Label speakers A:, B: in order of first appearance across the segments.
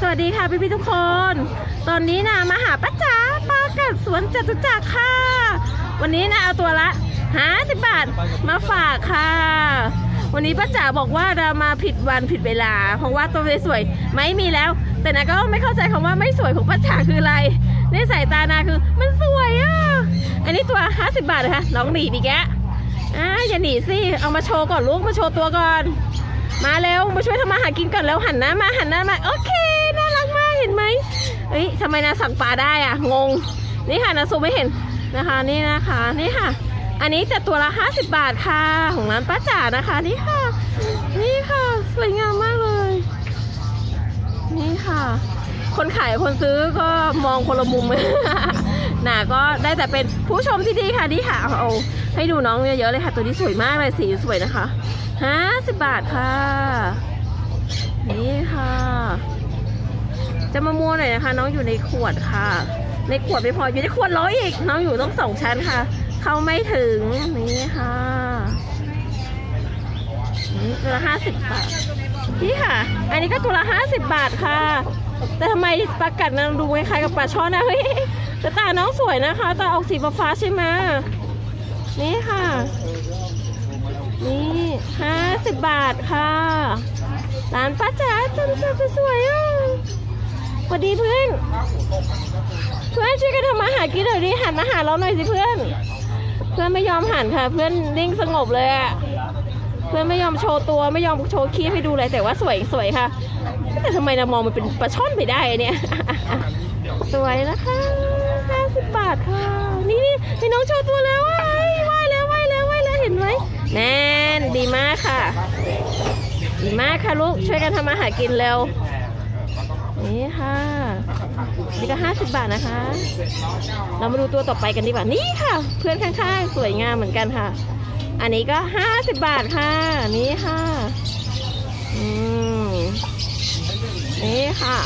A: วัสดีค่ะพี่ทุกคนตอนนี้นะมาหาป้าจ๋าปลากัดสวนจตุจักรค่ะวันนี้นะเอาตัวละ50 บาทมาฝากค่ะวันนี้ป้าจ๋าบอกว่าเรามาผิดวันผิดเวลาเพราะว่าตัวสวยไม่มีแล้วแต่นะก็ไม่เข้าใจคำว่าไม่สวยของป้าจ๋าคืออะไรในสายตานาคือมันสวยอ่ะอันนี้ตัว50 บาทนะคะน้องหนีดีแกอย่าหนีสิเอามาโชว์ก่อนลูกมาโชว์ตัวก่อนมาเร็วมาช่วยทำมาหากินก่อนแล้วหันหน้ามาโอเคน่ารักมากเห็นไหมเฮ้ยทำไมนาสั่งปลาได้อ่ะงงนี่ค่ะนาซูไม่เห็นนะคะนี่นะคะนี่ค่ะอันนี้จะตัวละ50 บาทค่ะของร้านป้าจ๋านะคะนี่ค่ะสวยงามมากเลยนี่ค่ะคนขายคนซื้อก็มองคนละมุม น่ะก็ได้แต่เป็นผู้ชมที่ดีค่ะนี่ค่ะเอาให้ดูน้องเยอะๆเลยค่ะตัวนี้สวยมากเลยสีสวยนะคะ50 บาทค่ะนี่ค่ะจะมามัวหน่อยนะคะน้องอยู่ในขวดค่ะในขวดไม่พออยู่ในขวดร้อยอีกน้องอยู่ต้อง2 ชั้นค่ะเข้าไม่ถึงนี่ค่ะนี่ตัวละ50 บาทนี่ค่ะอันนี้ก็ตัวละ50 บาทค่ะแต่ทำไมปลากัดนั้นดูคล้ายๆกับปลาช่อนนะเฮ้ยแต่ตาน้องสวยนะคะตาออกสีฟ้าใช่ไหมนี่ค่ะนี่50 บาทค่ะร้านป้าจ๋าจะสวยอ่ะสวัสดีเพื่อนช่วยกันทำมาหากินหน่อยดิหันมาหาเราหน่อยสิเพื่อนไม่ยอมหันค่ะเพื่อนนิ่งสงบเลยอ่ะเพื่อนไม่ยอมโชว์ตัวไม่ยอมโชว์ขี้ให้ดูเลยแต่ว่าสวยค่ะแต่ทำไมเรามองมันเป็นปลาช่อนไปได้เนี่ยสวยนะคะ50 บาทค่ะนี่น้องโชว์ตัวแล้วว่ายแล้วเห็นไหมแน่นดีมากค่ะลูกช่วยกันทำมาหากินเร็วนี่ค่ะนี่ก็50 บาทนะคะเรามาดูตัวต่อไปกันดีกว่านี่ค่ะเพื่อนข้างๆสวยงามเหมือนกันค่ะอันนี้ก็50 บาทค่ะนี่ค่ะนี่ค่ะ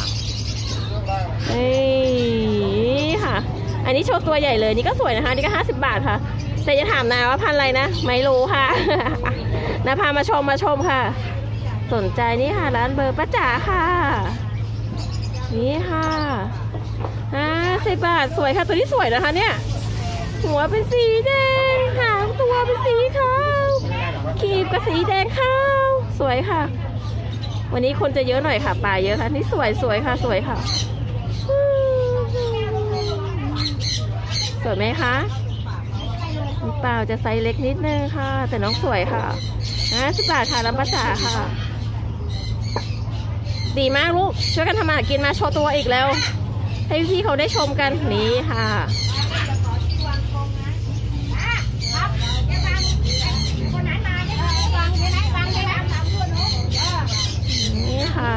A: นี่ค่ะอันนี้โชว์ตัวใหญ่เลยนี่ก็สวยนะคะนี่ก็50 บาทค่ะแต่จะถามนาว่าพันอะไรนะไม่รู้ค่ะนาพามาชมค่ะสนใจนี่ค่ะร้านเบอร์ป้าจ๋าค่ะนี่ค่ะ50 บาทสวยค่ะตัวนี้สวยนะคะเนี่ยหัวเป็นสีแดงหางตัวเป็นสีขาวขีบกับสีแดงขาวสวยค่ะวันนี้คนจะเยอะหน่อยค่ะปลาเยอะค่ะนี่สวยค่ะสวยไหมคะเปล่าจะไซส์เล็กนิดนึงค่ะแต่น้องสวยค่ะ50 บาทค่ะร้านป้าจ๋าค่ะดีมากลูกช่วยกันทำมาหากินมาโชว์ตัวอีกแล้วให้พี่เขาได้ชมกันนี่ค่ะนี่ค่ะ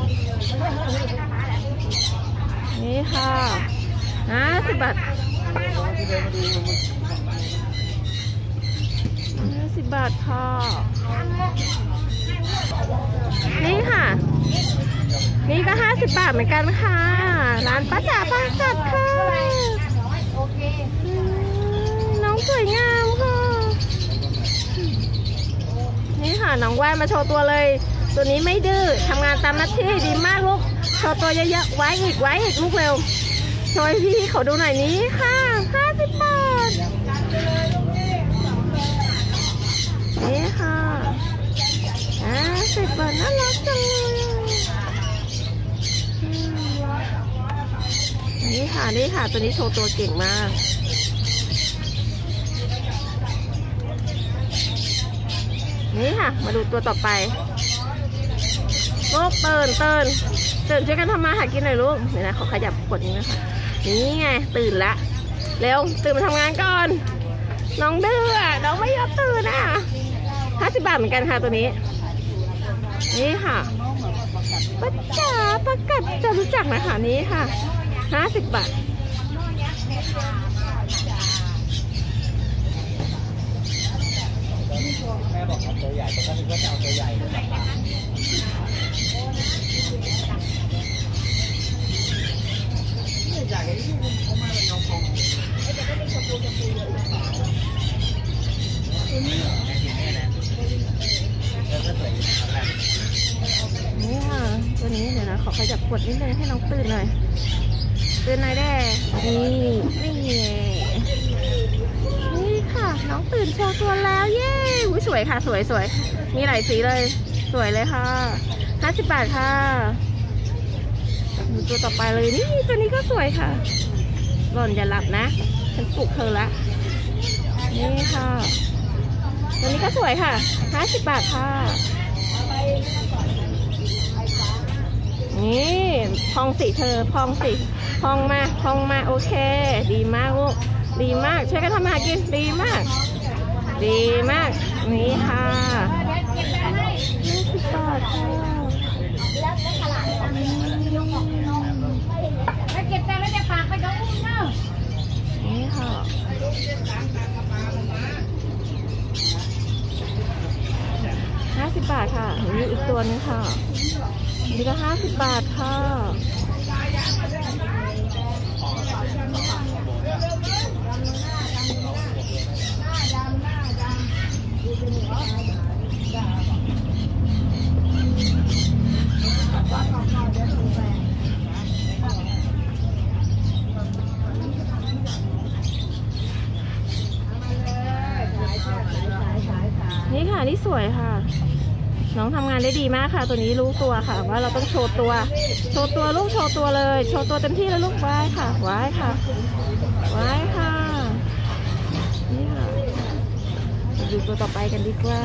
A: 50 บาท50 บาทค่ะนี่ค่ะนี่ก็50 บาทเหมือนกันค่ะร้านป้าจ๋าปลากัดค่ะน้องสวยงามค่ะนี่ค่ะน้องว่ายมาโชว์ตัวเลยตัวนี้ไม่ดื้อทำงานตามหน้าที่ดีมากลูกโชว์ตัวเยอะๆไว้อีกลูกเร็วโชว์พี่เขาดูหน่อยนี้ค่ะ50 บาทนี่ค่ะ50 บาทน่ารักจังเลยนี่ค่ะตัวนี้โชว์ตัวเก่งมากนี่ค่ะมาดูตัวต่อไปลูกเตือนช่วยกันทำมาหากินหน่อยลูกเดี๋ยวนะขอขยับกดนี้นะคะนี่ไงตื่นละเร็วตื่นมาทำงานก่อนน้องดื้อน้องไม่ยอมตื่น50 บาทเหมือนกันค่ะตัวนี้นี่ค่ะป้าจ๋าปลากัดจะรู้จักนะคะนี้ค่ะ50 บาท
B: แม่บอกเอาตัวใหญ่แต่ก็คือก็จะเอาตัวใหญ่เลยอยากให้ลูกเขามาเป็นน้องของจะได้เป็นตัวตัวนี้เหรอแม่กินแม่นะแล้วก็สวย
A: นี่ค่ะตัวนี้เดี๋ยวนะขอขยับกดนิดนึงให้น้องตื่นหน่อยตื่นหน่อยแด้นี่ค่ะน้องตื่นโชว์ตัวแล้วเย้สวยค่ะสวยมีหลายสีเลยสวยเลยค่ะ50 บาทค่ะตัวต่อไปเลยนี่ตัวนี้ก็สวยค่ะหล่อนอย่าหลับนะฉันปลุกเธอละนี่ค่ะตัวนี้ก็สวยค่ะ50 บาทค่ะนี่พองสิเธอพองสิพองมาโอเคดีมากลูกดีมากช่วยกันทำมาหากินดีมากนี่ค่ะ50 บาทค่ะ
B: เก็บแต่แล้วจะฝากไปน้องอุ้มเนาะ
A: นี่ค่ะ50 บาทค่ะมีอีกตัวนึงค่ะนี่ก็50 บาทค่ะนี่ค่ะนี่สวยค่ะน้องทำงานได้ดีมากค่ะตัวนี้รู้ตัวค่ะว่าเราต้องโชว์ตัวลูกโชว์ตัวเลยโชว์ตัวเต็มที่แล้วลูกไว้ค่ะนี่ค่ะดูตัวต่อไปกันดีกว่า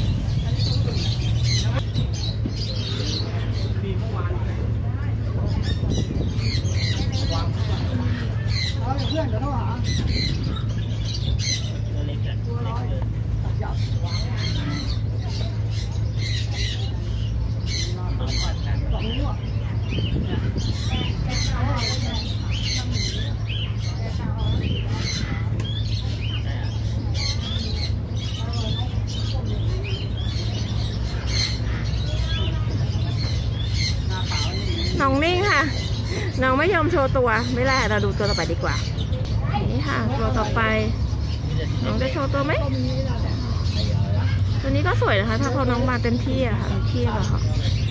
A: น้องนิ่งค่ะน้องไม่ยอมโชว์ตัวไม่ได้เราดูตัวต่อไปดีกว่านี่ค่ะตัวต่อไปน้องได้โชว์ตัวไหมตัวนี้ก็สวยนะคะถ้าพอน้องมาเต็มที่อะค่ะเต็มที่แล้วค่ะ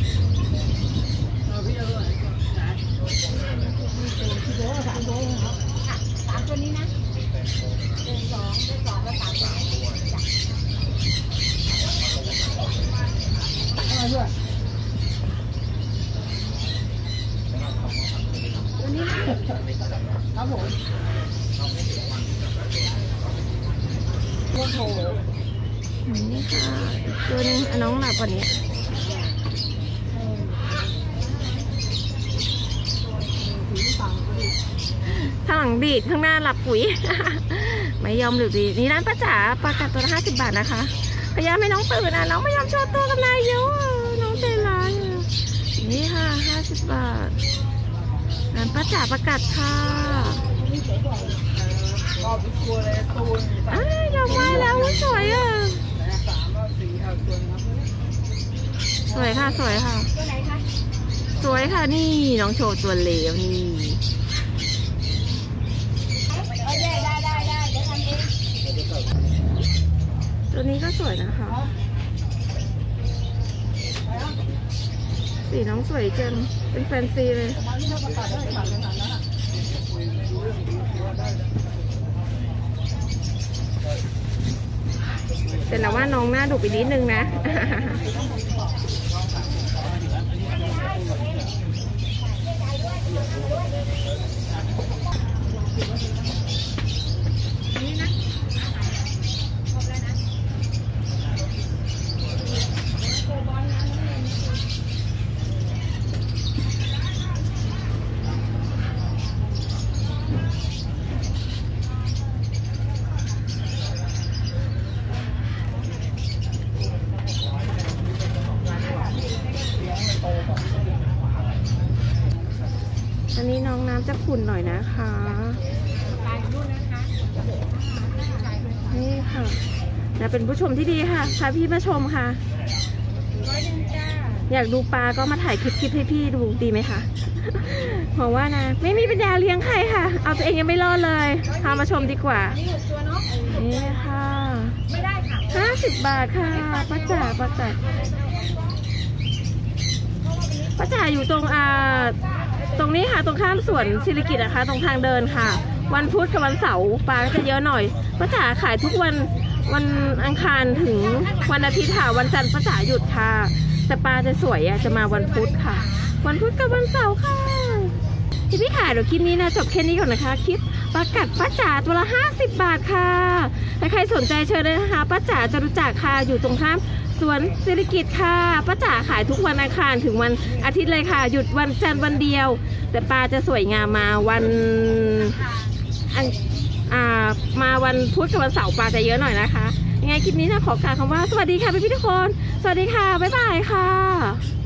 B: 3 ตัวนี้นะ1 2 2แล้ว3ตัวนี้ครับผมโอ้โห
A: นี่ค่ะตัวนึงน้องหนักกว่านี้ข้างหลังดีดข้างหน้าหลับปุ๋ย ไม่ยอมหรือดีนี่ร้านป้าจ๋าปลากัดตัวละ50 บาทนะคะพยายามให้น้องตื่นนะน้องไม่ยอมโชว์ตัวกับนายเยอะน้องใจร้ายนี่ค่ะ50 บาทร้านป้าจ๋าปลากัดค่ะยอมไว้แล้วสวยอ่ะสวยค่ะ
B: ตัวไหนคะ
A: สวยค่ะนี่น้องโชว์ตัวเลวนี่
B: ได้เดี๋ยวทำเอง
A: ตัวนี้ก็สวยนะคะสีน้องสวยจังเป็นแฟนซีเลยแต่ละว่าน้องหน้าดุไปนิดนึงนะ อันนี้น้องน้ำจะขุ่นหน่อยนะคะนี่ค่ะนะเป็นผู้ชมที่ดีค่ะพาพี่มาชมค่ะอยากดูปลาก็มาถ่ายคลิปให้พี่ดูดีไหมคะ เพราะว่านะไม่มีปัญญาเลี้ยงใครค่ะเอาตัวเองยังไม่รอดเลยพามาชมดีกว่านี่ค่ะ50 บาทค่ะป้าจ๋าป้าจ๋าอยู่ตรงตรงนี้ค่ะตรงข้ามสวนศิริกิติ์นะคะตรงทางเดินค่ะวันพุธกับวันเสาร์ปลาก็จะเยอะหน่อยป้าจ๋าขายทุกวันอังคารถึงวันอาทิตย์ค่ะวันจันทร์ป้าจ๋าหยุดค่ะแต่ปลาจะสวยจะมาวันพุธค่ะวันพุธกับวันเสาร์ค่ะพี่ค่ะเดี๋ยวคลิปนี้นะจบแค่นี้ก่อนนะคะคลิปปลากัดป้าจ๋าตัวละ50 บาทค่ะถ้าใครสนใจเชิญเลยนะคะป้าจ๋าจตุจักรค่ะอยู่ตรงข้ามสวนศิริกิติ์ค่ะป้าจ๋าขายทุกวันอังคารถึงวันอาทิตย์เลยค่ะหยุดวันจันทร์วันเดียวแต่ปลาจะสวยงามมาวันพุธกับวันเสาร์ปลาจะเยอะหน่อยนะคะยังไงคลิปนี้นะขอกล่าวคำว่าสวัสดีค่ะพี่ทุกคนสวัสดีค่ะบ๊ายบายค่ะ